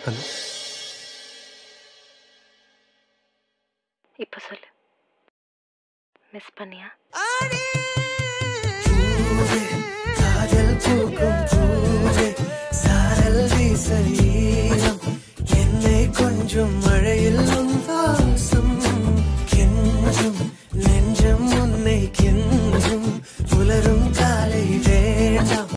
Hello, இப்ப சொல்லு, miss பண்ணியா? காதல் பூக்கும் பூவே சாரல் வீச ஈரம் என்னை கொஞ்சம் மழையில்